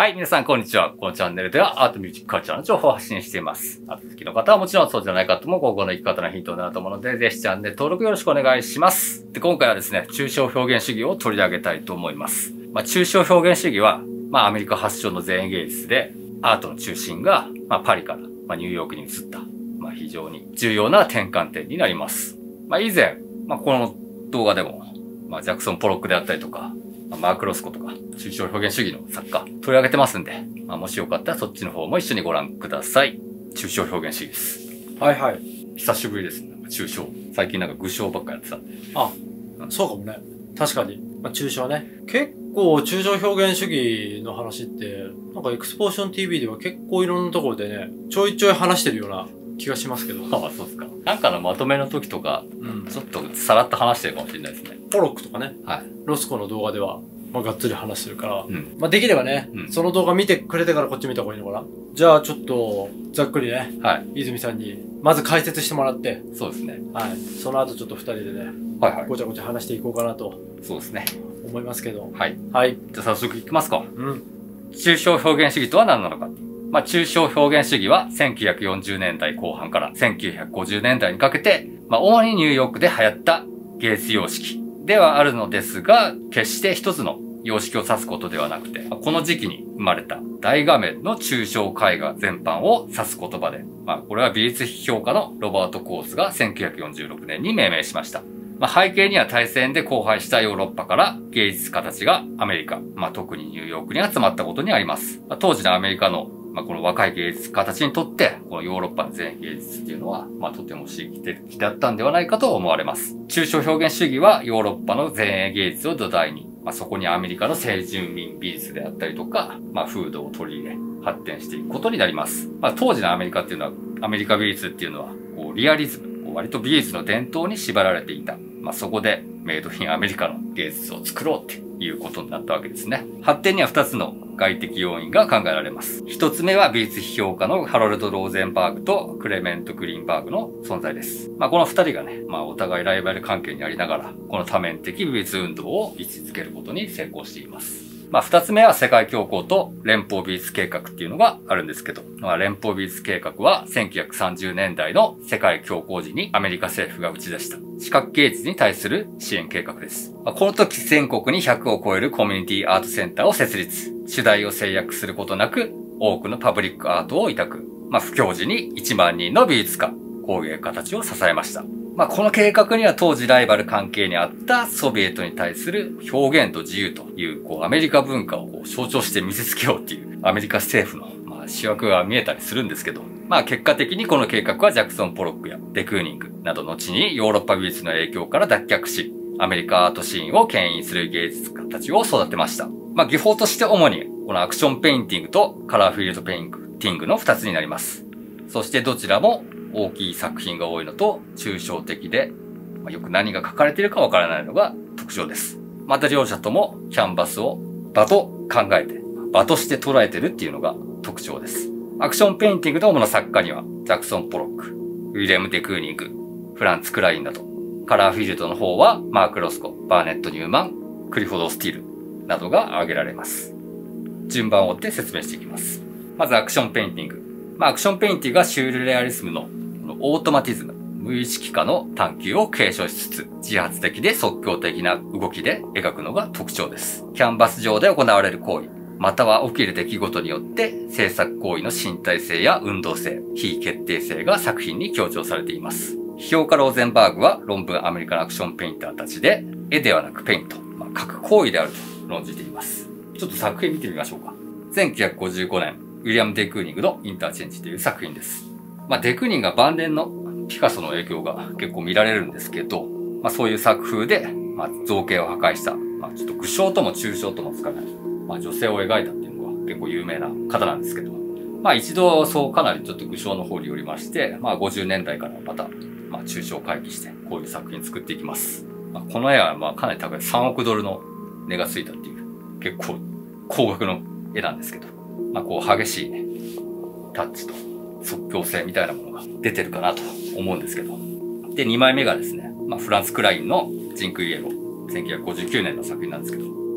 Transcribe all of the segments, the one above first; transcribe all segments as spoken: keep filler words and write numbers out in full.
はい、皆さんこんにちは。このチャンネルではアートミュージックカルチャーの情報を発信しています。アート好きの方はもちろんそうじゃない方も今後の生き方のヒントになると思うので、ぜひチャンネル登録よろしくお願いします。で、今回はですね、抽象表現主義を取り上げたいと思います。まあ、抽象表現主義は、まあ、アメリカ発祥の前衛芸術で、アートの中心が、まあ、パリから、まあ、ニューヨークに移った、まあ、非常に重要な転換点になります。まあ、以前、まあ、この動画でも、まあ、ジャクソン・ポロックであったりとか、マーク・ロスコとか、抽象表現主義の作家、取り上げてますんで、まあ、もしよかったらそっちの方も一緒にご覧ください。抽象表現主義です。 はいはい。 久しぶりですね。抽象。最近なんか具象ばっかやってたんで。 あ、うん、そうかもね。確かに。まあ、抽象ね。結構、抽象表現主義の話って、なんかエクスポーション ティーブイ では結構いろんなところでね、ちょいちょい話してるような気がしますけど。 ああ、そうですか。なんかのまとめの時とか、うん、ちょっとさらっと話してるかもしれないですね。 ポロックとかね。 はい。 ロスコの動画では、まあ、がっつり話してるから。 うん。 まあ、できればね、うん、その動画見てくれてからこっち見た方がいいのかな。じゃあ、ちょっと、ざっくりね。 はい。 泉さんに、まず解説してもらって。 そうですね。 はい。その後ちょっと二人でね。 はいはい。 ごちゃごちゃ話していこうかなと。 そうですね。 思いますけど。 はい。 はい。 じゃあ早速いきますか。 うん。 抽象表現主義とは何なのか。まあ、抽象表現主義はせんきゅうひゃくよんじゅうねんだいこう半からせんきゅうひゃくごじゅうねんだいにかけて、まあ、主にニューヨークで流行った芸術様式ではあるのですが、決して一つの様式を指すことではなくて、この時期に生まれた大画面の抽象絵画全般を指す言葉で、まあ、これは美術批評家のロバート・コーツがせんきゅうひゃくよんじゅうろくねんに命名しました。まあ、背景には大戦で荒廃したヨーロッパから芸術家たちがアメリカ、まあ、特にニューヨークに集まったことにあります。まあ、当時のアメリカのまあ、この若い芸術家たちにとって、このヨーロッパの前衛芸術っていうのは、まあ、とても刺激的だったんではないかと思われます。抽象表現主義はヨーロッパの前衛芸術を土台に、まあ、そこにアメリカの先住民美術であったりとか、まあ、風土を取り入れ、発展していくことになります。まあ、当時のアメリカっていうのは、アメリカ美術っていうのは、こう、リアリズム、こう割と美術の伝統に縛られていた。まあ、そこで、メイドインアメリカの芸術を作ろうっていうことになったわけですね。発展には二つの外的要因が考えられます。一つ目は美術批評家のハロルド・ローゼンバーグとクレメント・グリーンバーグの存在です。まあこの二人がね、まあお互いライバル関係にありながら、この多面的美術運動を位置づけることに成功しています。まあ二つ目は世界恐慌と連邦美術計画っていうのがあるんですけど、まあ連邦美術計画はせんきゅうひゃくさんじゅうねんだいの世界恐慌時にアメリカ政府が打ち出した視覚芸術に対する支援計画です。まあ、この時全国にひゃくを超えるコミュニティアートセンターを設立。主題を制約することなく多くのパブリックアートを委託。まあ不況時にいちまんにんの美術家、工芸家たちを支えました。まあこの計画には当時ライバル関係にあったソビエトに対する表現と自由というこうアメリカ文化をこう象徴して見せつけようっていうアメリカ政府のまあ主役が見えたりするんですけど、まあ結果的にこの計画はジャクソン・ポロックやデクーニングなど後にヨーロッパ美術の影響から脱却し、アメリカアートシーンを牽引する芸術家たちを育てました。まあ技法として主にこのアクションペインティングとカラーフィールドペインティングの二つになります。そしてどちらも大きい作品が多いのと抽象的で、まあ、よく何が書かれているかわからないのが特徴です。また両者ともキャンバスを場と考えて、場として捉えてるっていうのが特徴です。アクションペインティングの主な作家には、ジャクソン・ポロック、ウィリアム・デクーニング、フランツ・クラインなど、カラーフィールドの方は、マーク・ロスコ、バーネット・ニューマン、クリフォード・スティールなどが挙げられます。順番を追って説明していきます。まずアクションペインティング。まあ、アクションペインティングはシュールレアリズムのオートマティズム、無意識化の探求を継承しつつ、自発的で即興的な動きで描くのが特徴です。キャンバス上で行われる行為、または起きる出来事によって制作行為の身体性や運動性、非決定性が作品に強調されています。批評家ローゼンバーグは論文アメリカのアクションペインターたちで、絵ではなくペイント、まあ、書く行為であると論じています。ちょっと作品見てみましょうか。せんきゅうひゃくごじゅうごねん、ウィリアム・デクーニングのインターチェンジという作品です。まあ、デクーニングが晩年のピカソの影響が結構見られるんですけど、まあ、そういう作風で、まあ、造形を破壊した、まあ、ちょっと具象とも抽象ともつかない、まあ、女性を描いたっていうのが結構有名な方なんですけど、まあ一度そうかなりちょっと具象の方によりまして、まあごじゅうねんだいからまた、まあ抽象回帰して、こういう作品作っていきます。まあ、この絵はまあかなり高いさんおくドルの値がついたっていう、結構高額の絵なんですけど、まあこう激しいね、タッチと即興性みたいなものが出てるかなと思うんですけど。で、にまいめがですね、まあフランツ・クラインのジンクイエロー、せんきゅうひゃくごじゅうきゅうねんの作品なんですけど、ま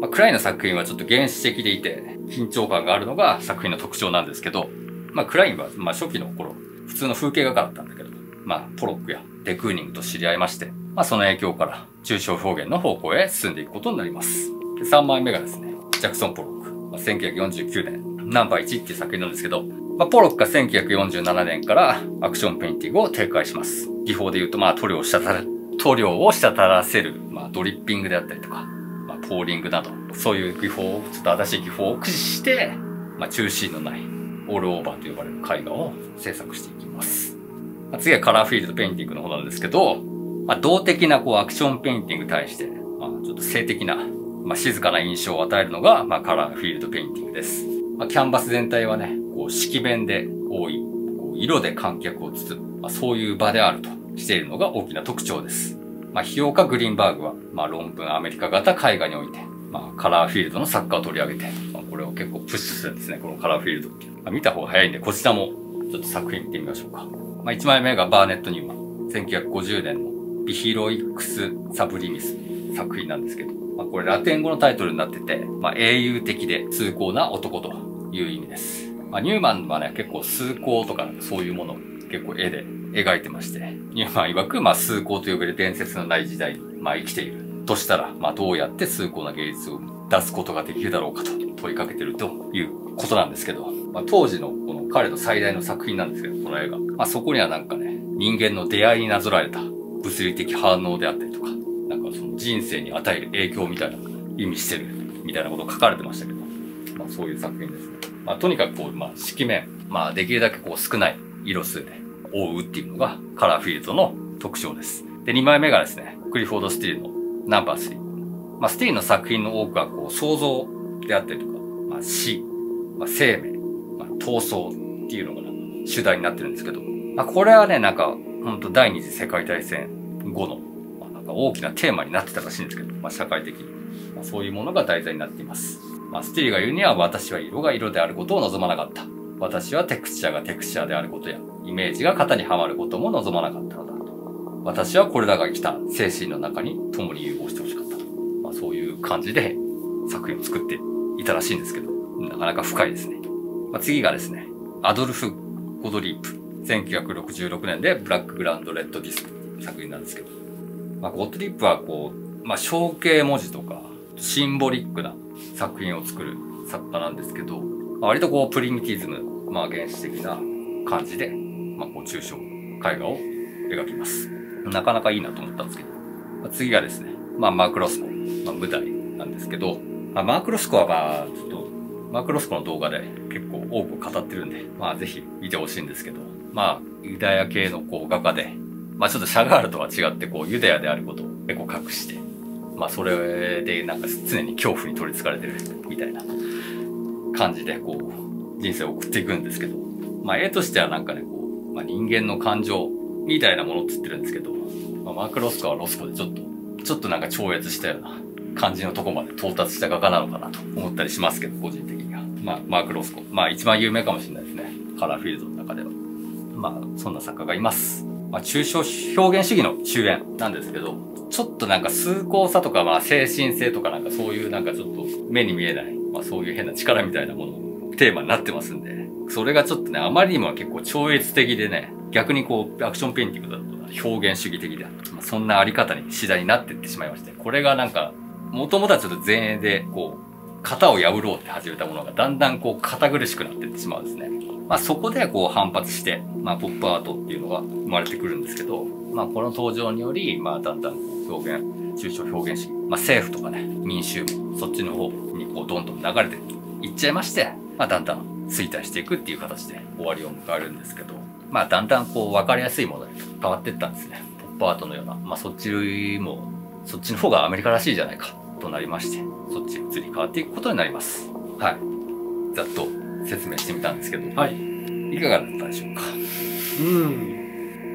まあ、クラインの作品はちょっと原始的でいて、緊張感があるのが作品の特徴なんですけど、まあ、クラインは、まあ、初期の頃、普通の風景画家だったんだけど、まあ、ポロックやデクーニングと知り合いまして、まあ、その影響から抽象表現の方向へ進んでいくことになります。でさんまいめがですね、ジャクソン・ポロック。まあ、せんきゅうひゃくよんじゅうきゅうねん、ナンバーいちっていう作品なんですけど、まあ、ポロックがせんきゅうひゃくよんじゅうななねんからアクションペインティングを展開します。技法で言うと、まあ、塗料を滴ら、塗料を滴らせる、まあ、ドリッピングであったりとか、まあ、ポーリングなど、そういう技法を、ちょっと正しい技法を駆使して、まあ、中心のない、オールオーバーと呼ばれる絵画を制作していきます。まあ、次はカラーフィールドペインティングの方なんですけど、まあ、動的なこうアクションペインティングに対して、まあ、ちょっと静的な、まあ、静かな印象を与えるのが、まあ、カラーフィールドペインティングです。まあ、キャンバス全体はね、こう色面で覆い、こう色で観客を包む、まあ、そういう場であるとしているのが大きな特徴です。まあ、批評家グリーンバーグは、まあ、論文アメリカ型絵画において、まあ、カラーフィールドの作家を取り上げて、まあ、これを結構プッシュするんですね、このカラーフィールドっていう。まあ、見た方が早いんで、こちらもちょっと作品見てみましょうか。まあ、いちまいめがバーネット・ニューマン。せんきゅうひゃくごじゅうねんのビヒロイクス・サブリミス作品なんですけど、まあ、これラテン語のタイトルになってて、まあ、英雄的で崇高な男という意味です。まあ、ニューマンはね、結構崇高とかそういうものを結構絵で描いてまして、ニューマン曰く、まあ、崇高と呼べる伝説のない時代に、まあ、生きているとしたら、まあ、どうやって崇高な芸術を出すことができるだろうかと問いかけてるということなんですけど、まあ、当時のこの彼の最大の作品なんですけど、この映画。まあ、そこにはなんかね、人間の出会いになぞらえた物理的反応であったりとか、なんかその人生に与える影響みたいな意味してるみたいなことが書かれてましたけど、まあそういう作品ですね。まあとにかくこう、まあ色面、まあできるだけこう少ない色数で覆うっていうのがカラーフィールドの特徴です。で、にまいめがですね、クリフォード・スティールのナンバースリー。まあスティールの作品の多くはこう想像であったりとか、まあ死、まあ生命、まあ闘争っていうのが主題になってるんですけど、まあこれはね、なんか、本当第二次世界大戦後の、まあ、なんか大きなテーマになってたらしいんですけど、まあ社会的に、まあ、そういうものが題材になっています。まあスティールが言うには、私は色が色であることを望まなかった。私はテクスチャーがテクスチャーであることや、イメージが型にはまることも望まなかったのだと。私はこれらが生きた精神の中に共に融合してほしかったと。まあそういう感じで作品を作っていたらしいんですけど、なかなか深いですね。まあ次がですね、アドルフ・ゴドリープ。せんきゅうひゃくろくじゅうろくねんでブラックグラウンドレッドディスクっていう作品なんですけど、まあ、ゴッドリップはこう、まあ、象形文字とか、シンボリックな作品を作る作家なんですけど、まあ、割とこう、プリミティズム、まあ、原始的な感じで、まあ、こう、抽象絵画を描きます。なかなかいいなと思ったんですけど、まあ、次がですね、まあ、マーク・ロスコ、まあ、舞台なんですけど、まあ、マーク・ロスコはまあ、ちょっと、マーク・ロスコの動画で結構多く語ってるんで、まあ、ぜひ見てほしいんですけど、まあ、ユダヤ系のこう画家で、まあちょっとシャガールとは違ってこうユダヤであることを結構隠して、まあそれでなんか常に恐怖に取り憑かれてるみたいな感じでこう人生を送っていくんですけど、まあ絵としてはなんかね、こう、まあ人間の感情みたいなものって言ってるんですけど、まあマーク・ロスコはロスコでちょっと、ちょっとなんか超越したような感じのとこまで到達した画家なのかなと思ったりしますけど、個人的には。まあマーク・ロスコ。まあ一番有名かもしれないですね。カラーフィールドの中では。まあ、そんな作家がいます。まあ、抽象表現主義の終焉なんですけど、ちょっとなんか崇高さとか、まあ、精神性とかなんかそういうなんかちょっと目に見えない、まあそういう変な力みたいなものをテーマになってますんで、それがちょっとね、あまりにも結構超越的でね、逆にこう、アクションペインティングだと表現主義的である。まあ、そんなあり方に次第になっていってしまいまして、これがなんか、もともとはちょっと前衛で、こう、型を破ろうって始めたものがだんだんこう、堅苦しくなっていってしまうんですね。まあそこでこう反発して、まあポップアートっていうのが生まれてくるんですけど、まあこの登場により、まあだんだん表現、抽象表現主義、まあ政府とかね、民衆もそっちの方にこうどんどん流れていっちゃいまして、まあだんだん衰退していくっていう形で終わりを迎えるんですけど、まあだんだんこう分かりやすいものに変わっていったんですね。ポップアートのような、まあそっちも、そっちの方がアメリカらしいじゃないかとなりまして、そっちに移り変わっていくことになります。はい。ざっと説明してみたんですけど、はい。いかがだったでしょうか。 うん。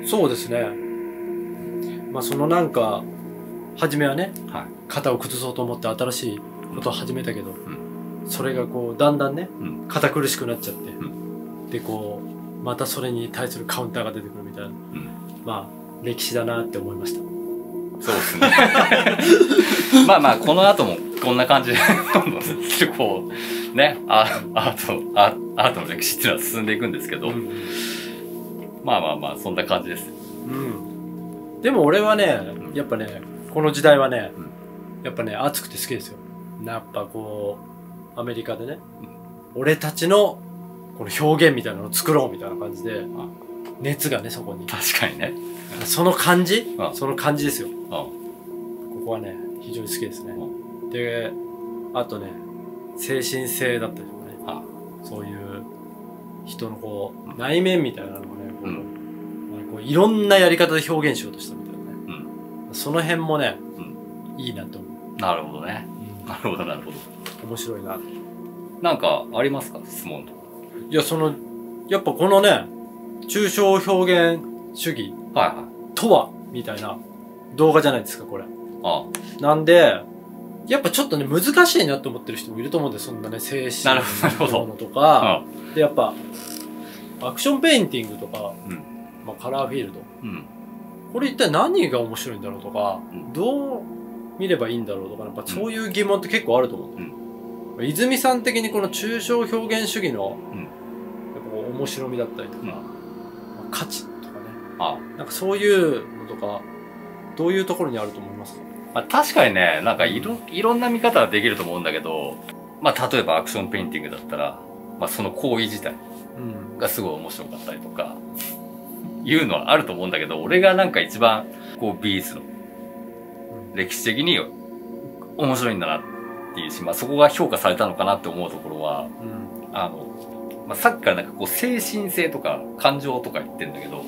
そうですね。まあそのなんか、初めはね、はい、型を崩そうと思って新しいことを始めたけど、うん、それがこう、だんだんね、うん、堅苦しくなっちゃって、うん、でこう、またそれに対するカウンターが出てくるみたいな、うん、まあ、歴史だなって思いました。 そうですね。まあまあ、この後もこんな感じでどんどんこうねアートアートの歴史っていうのは進んでいくんですけど、うん、まあまあまあそんな感じです。 うん、でも俺はねやっぱねこの時代はね、うん、やっぱね熱くて好きですよ。やっぱこうアメリカでね、うん、俺たちのこの表現みたいなのを作ろうみたいな感じで、うん、熱がねそこに確かにねその感じ、うん、その感じですよ、うん、ここはね非常に好きですね、うん、であとね精神性だったりとかね、ああそういう人のこう、うん、内面みたいなのをねこう、うん、こういろんなやり方で表現しようとしたみたいなね、うん、その辺もね、うん、いいなと思う。 なるほどね、うん、なるほどなるほど面白いな。 なんかありますか質問とか。 いやそのやっぱこのね抽象表現主義とはみたいな動画じゃないですかこれ。ああなんでやっぱちょっとね難しいなと思ってる人もいると思うんで、そんなね精神のものとかでやっぱアクションペインティングとか、うんまあ、カラーフィールド、うん、これ一体何が面白いんだろうとか、うん、どう見ればいいんだろうとかやっぱそういう疑問って結構あると思う、うん、泉さん的にこの抽象表現主義の、うん、やっぱこう面白みだったりとか、うんまあ、価値とかねああなんかそういうのとかどういうところにあると思いますか？ まあ、確かにね、なんかいろ、いろんな見方ができると思うんだけど、まあ、例えばアクションペインティングだったら、まあ、その行為自体がすごい面白かったりとか、いうのはあると思うんだけど、俺がなんか一番、こう、ビーズの、歴史的に面白いんだなっていうし、まあ、そこが評価されたのかなって思うところは、うん、あの、まあ、さっきからなんかこう、精神性とか感情とか言ってるんだけど、うん、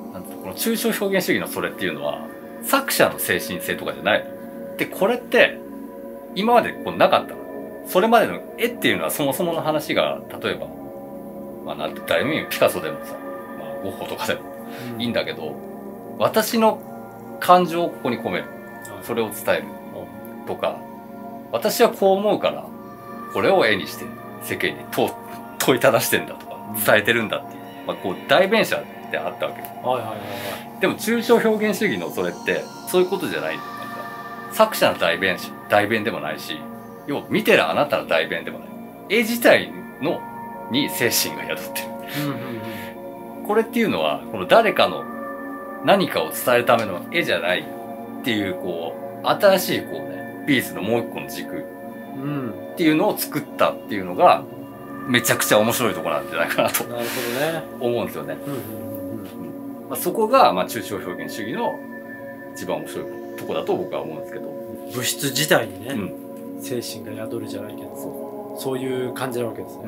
なんこの抽象表現主義のそれっていうのは、作者の精神性とかじゃない。で、これって、今までこうなかった。それまでの絵っていうのはそもそもの話が、例えば、まあなんて誰も言うピカソでもさ、まあゴッホとかでもいいんだけど、うん、私の感情をここに込める。それを伝える。とか、私はこう思うから、これを絵にして世間に問問いただしてんだとか、伝えてるんだっていう。まあこう代弁者ってあったわけ。はいはいはいはい。でも抽象表現主義のそれってそういうことじゃない。なんか作者の代弁し代弁でもないし、要は見てるあなたの代弁でもない。絵自体のに精神が宿ってる。うんうんうん、これっていうのはこの誰かの何かを伝えるための絵じゃないっていうこう新しいこうねビーズのもう一個の軸っていうのを作ったっていうのがめちゃくちゃ面白いところなんじゃないかなと。なるほどね。思うんですよね。うんうんまあ、そこが、まあ、抽象表現主義の一番面白いとこだと僕は思うんですけど。 物質自体にね、うん、精神が宿るじゃないけど、そう、そういう感じなわけですね。うん、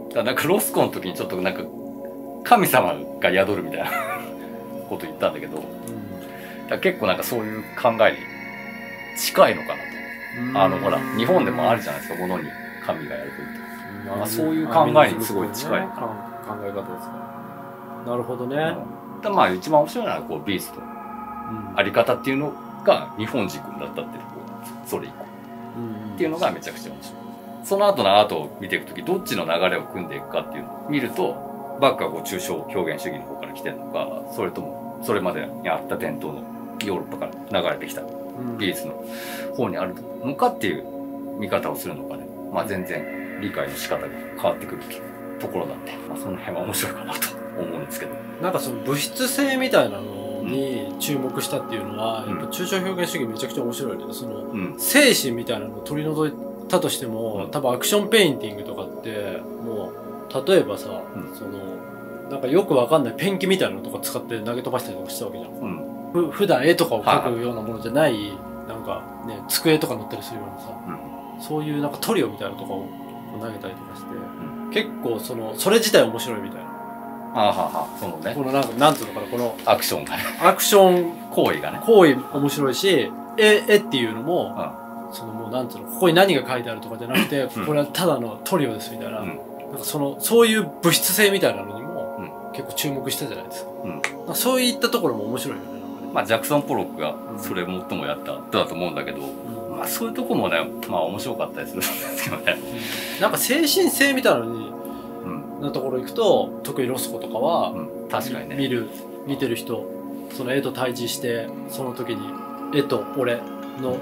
だからなんかロスコの時にちょっとなんか神様が宿るみたいなこと言ったんだけど、うん、だから結構なんかそういう考えに近いのかなと。あのほら、日本でもあるじゃないですか、物に神が宿ると。まあ、そういう考えにすごい近い、ね、考え方ですか。なるほどね。うんまあ一番面白いのはこうビーストのあり方っていうのが日本軸だったっていうところなんですよ。それ以降、うん、っていうのがめちゃくちゃ面白い。その後のアートを見ていくときどっちの流れを組んでいくかっていうのを見るとバックはこう抽象表現主義の方から来てるのか、それともそれまでにあった伝統のヨーロッパから流れてきたビースの方にあるのかっていう見方をするのかね、まあ全然理解の仕方が変わってくるところなんで、まあ、その辺は面白いかなと思うんですけど、 なんかその物質性みたいなのに注目したっていうのは、うん、やっぱ抽象表現主義めちゃくちゃ面白いけど、その、うん、精神みたいなのを取り除いたとしても、うん、多分アクションペインティングとかってもう例えばさ、うん、そのなんかよくわかんないペンキみたいなのとか使って投げ飛ばしたりとかしたわけじゃん、うん、ふ普段絵とかを描くようなものじゃない、はい、なんかね机とか乗ったりするようなさ、うん、そういうなんかトリオみたいなのとかを投げたりとかして、うん、結構そのそれ自体面白いみたいな。 あははそのね、 このなんかなんていうのかな、このアクションがね、 アクション行為がね、 行為面白いし、絵絵っていうのも、うん、そのもうなんていうの、ここに何が書いてあるとかじゃなくて、うん、これはただのトリオですみたいな、うん、なんかそのそういう物質性みたいなのにも、うん、結構注目したじゃないですか。うん、そういったところも面白いよね。 まあジャクソン・ポロックがそれ最もやった人だと思うんだけど、うん、まあそういうとこもね、まあ面白かったりするんですけどね。 うん、なんか精神性みたいなのに。のところ行くと特にロスコとかは、うん、確かにね見る見てる人その絵と対峙してその時に絵と俺の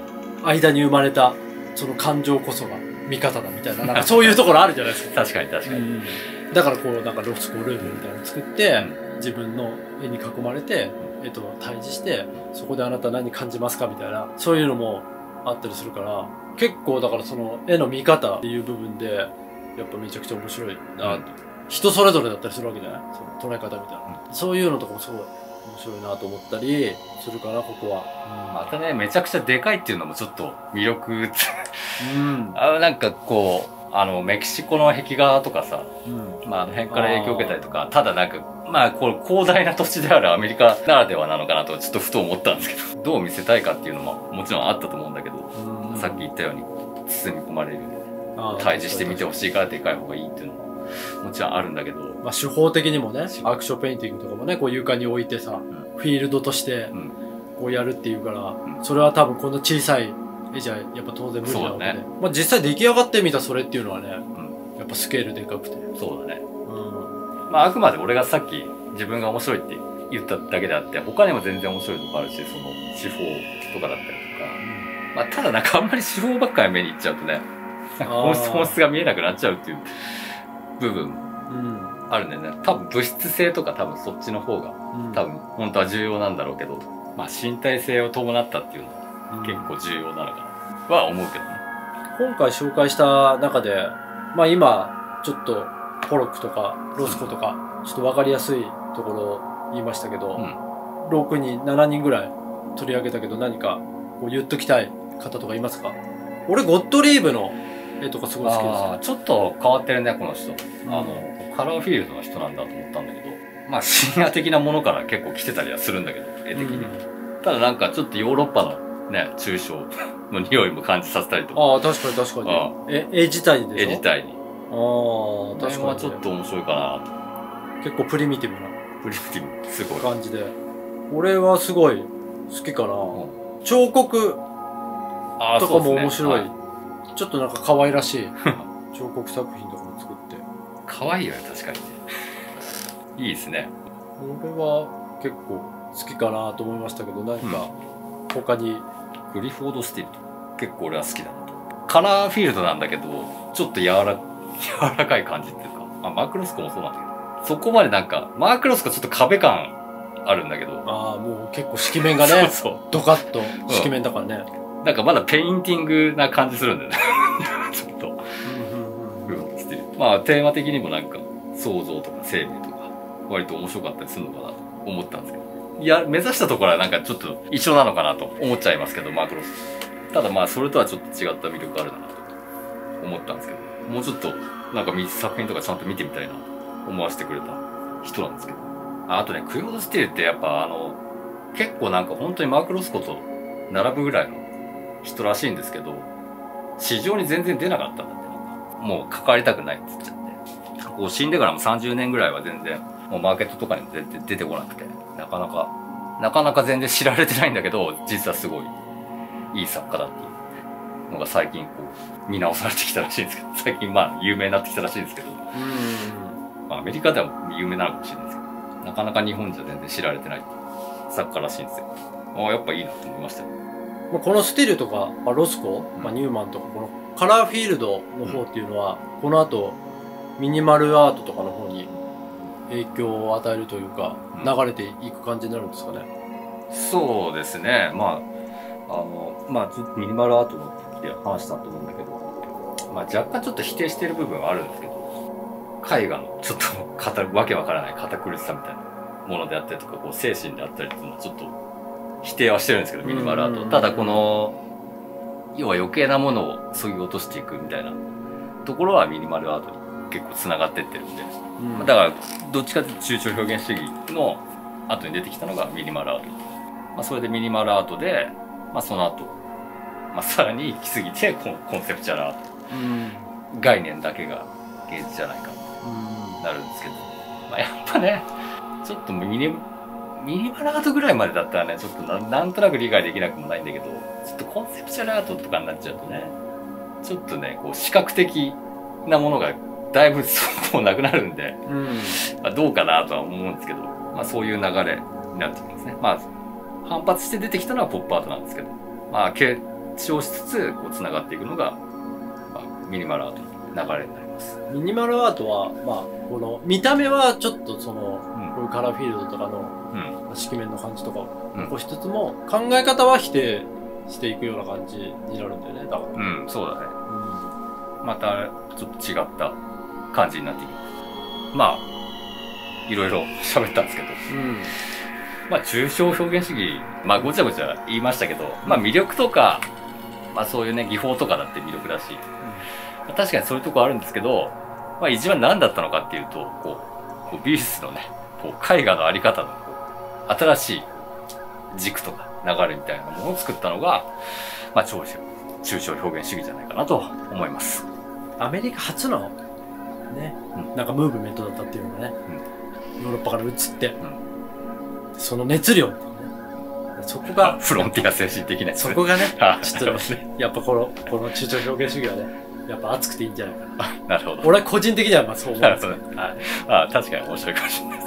間に生まれたその感情こそが味方だみたいな、なんかそういうところあるじゃないですか。 確かに確かに、うん、 だからこうなんかロスコルームみたいなの作って、うん、自分の絵に囲まれて絵と対峙して、そこであなた何感じますかみたいな、そういうのもあったりするから、結構だからその絵の見方っていう部分でやっぱめちゃくちゃ面白いな、うん、人それぞれだったりするわけじゃない、その捉え方みたいな、うん、そういうのとかもすごい面白いなと思ったりするから、ここは、 うん、またねめちゃくちゃでかいっていうのもちょっと魅力うん、あなんかこうあのメキシコの壁画とかさ、うん、まああの辺から影響を受けたりとか、ただなんかまあこれ広大な土地であるアメリカならではなのかなとちょっとふと思ったんですけど、どう見せたいかっていうのももちろんあったと思うんだけど、うん、さっき言ったように包み込まれる対峙してみてほしいからでかい方がいいっていうのももちろんあるんだけど、 まあ手法的にもね、アクションペインティングとかもね、こう床に置いてさ、うん、フィールドとしてこうやるっていうから、うん、それは多分こんな小さい絵じゃやっぱ当然無理なわけで、ね、まあ実際出来上がってみたそれっていうのはね、うん、やっぱスケールでかくて、 そうだね、うん、まああくまで俺がさっき自分が面白いって言っただけであって、他にも全然面白いとこあるし、その手法とかだったりとか、うん、まあただなんかあんまり手法ばっかり目にいっちゃうとね、本質本質が見えなくなっちゃうっていう部分あるんだよね。多分物質性とか多分そっちの方が、うん、多分本当は重要なんだろうけど、まあ身体性を伴ったっていうのは結構重要なのかなは思うけどね。 今回紹介した中で、まあ今ちょっとポロックとかロスコとかちょっとわかりやすいところを言いましたけど、うん、ろくにんななにんぐらい取り上げたけど、何かこう言っときたい方とかいますか？俺ゴッドリーブの絵とかすごい好きですよ。 ちょっと変わってるねこの人、うん、あのカラーフィールドの人なんだと思ったんだけど、まあ深夜的なものから結構来てたりはするんだけど、絵的に、うん、ただなんかちょっとヨーロッパのね抽象の匂いも感じさせたりとか。 ああ確かに確かに、え絵自体でしょ？ 絵自体に、 ああ確かに、ね、 これはちょっと面白いかなと。結構プリミティブなプリミティブすごい感じで、俺はすごい好きかな、うん、彫刻とかも面白い、ね、はい、ちょっとなんか可愛らしい彫刻作品とかも作って、 可愛いよね確かにねいいですね。 俺は結構好きかなと思いましたけど、何か他に、うん、 グリフォードスティルと結構俺は好きだなと。カラーフィールドなんだけどちょっと柔ら柔らかい感じっていうか、まあ、マークロスコもそうなんだけど、そこまでなんかマークロスコちょっと壁感あるんだけど、 ああもう結構色面がねそうそうドカッと色面だからね、 うん、なんかまだペインティングな感じするんだよねちょっと、うんうんうん、してる。まあテーマ的にもなんか創造とか生命とか割と面白かったりするのかなと思ったんですけど、いや目指したところはなんかちょっと一緒なのかなと思っちゃいますけど、マークロス。ただまあそれとはちょっと違った魅力あるなと思ったんですけど、もうちょっとなんか作品とかちゃんと見てみたいなと思わせてくれた人なんですけど、あ, あとねクヨードスティールってやっぱあの結構なんか本当にマークロスコと並ぶぐらいの人らしいんですけど、市場に全然出なかったんだって、なんかもう関わりたくないって言っちゃって、こう死んでからもさんじゅうねんぐらいは全然もうマーケットとかにも出て出てこなくて、なかなかなかなか全然知られてないんだけど、実はすごいいい作家だっていうのが最近こう見直されてきたらしいんですけど、最近まあ有名になってきたらしいんですけど、うん、まあ、アメリカでは有名なのかもしれないですけど、なかなか日本じゃ全然知られてない作家らしいんですよ。ああやっぱいいなと思いましたよ。 まあ、このスティルとか、まあ、ロスコ、うん、まあ、ニューマンとかこのカラーフィールドの方っていうのは、うん、この後ミニマルアートとかの方に影響を与えるというか、うん、流れていく感じになるんですかね。 そうですね。まああのまあちょっとミニマルアートの時で話したと思うんだけど、まあ若干ちょっと否定している部分はあるんですけど、絵画のちょっとわけわからない堅苦しさみたいなものであったりとか、こう精神であったりっていうのはちょっと否定はしてるんですけど、ミニマルアート。ただこの要は余計なものを削ぎ落としていくみたいなところはミニマルアートに結構つながってってるんで、うん、だからどっちかというと抽象表現主義の後に出てきたのがミニマルアート。まあ、それでミニマルアートで、まあ、その後、まあ、さらに行き過ぎてコン、コンセプチュアルアート、うん、概念だけが芸術じゃないかとなるんですけど、まあ、やっぱねちょっとミニミニマルアートぐらいまでだったらね、ちょっと な, なんとなく理解できなくもないんだけど、ちょっとコンセプチュアルアートとかになっちゃうとね、ちょっとねこう視覚的なものがだいぶそうなくなるんで、うん、まあ、どうかなとは思うんですけど、まあ、そういう流れになってきますね。まあ反発して出てきたのはポップアートなんですけど、まあけ唱しつつ、こう、繋がっていくのが、まあ、ミニマルアートの流れになります。 ミニマルアートは、まあ、この、見た目はちょっとその、 うんこういうカラーフィールドとかの、 うん。 色面の感じとかをうん残しつつも、考え方は否定していくような感じになるんだよね、だから。 うん、そうだね。 うまた、ちょっと違った感じになっていく。まあ、いろいろ喋ったんですけど、 ん。うん。 まあ、抽象表現主義、まあ、ごちゃごちゃ言いましたけど、まあ、魅力とか、まあ、そういうね、技法とかだって魅力だし、まあ確かにそういうとこあるんですけど、まあ、一番何だったのかっていうと、こう、こう美術のね、こう、絵画のあり方の、こう、新しい軸とか流れみたいなものを作ったのが、まあ、抽象、抽象表現主義じゃないかなと思います。 アメリカ初の、ね、 うんなんかムーブメントだったっていうのがね、ヨーロッパから移って、 んその熱量っていうね、そこまあが、 フロンティア精神的なやつ。 そこがね、 あちょっとね、やっぱこの、この抽象表現主義はね、やっぱ熱くていいんじゃないかな。 なるほど。 俺は個人的にはまあそう思うんなるですよ。 ほどね。ああ、確かに面白いかもしれないです。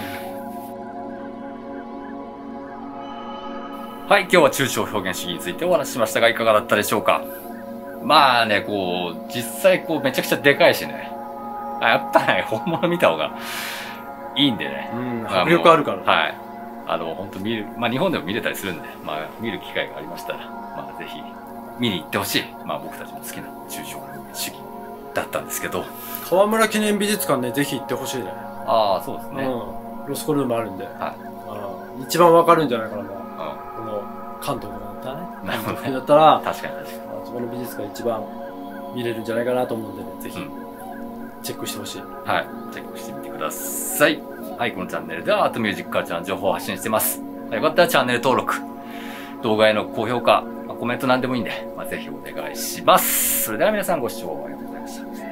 はい、今日は抽象表現主義についてお話ししましたが、いかがだったでしょうか。まあね、こう、実際こうめちゃくちゃでかいしね。あやっぱね、本物見た方がいいんでね。 うん、 ま迫力あるからね。 はい。あの、本当見る、まあ日本でも見れたりするんで、まあ見る機会がありましたら、まあぜひ見に行ってほしい。まあ僕たちの好きな抽象表現主義だったんですけど。 河村記念美術館ね、ぜひ行ってほしいね。 ああ、そうですね。 うん。ロスコルームあるんで。 はい。 うん一番わかるんじゃないかな、まうあこの関東とかだったらね。 なるほどね関東だったらん。、確かに確かに。 あそこの美術館一番見れるんじゃないかなと思うんでね、ぜひうんチェックしてほしい。 はい。チェックしてみてください。はい、このチャンネルではアートミュージックカルチャーの情報を発信してます。よかったらチャンネル登録、動画への高評価、まあコメントなんでもいいんで、まあ、ぜひお願いします。それでは皆さんご視聴ありがとうございました。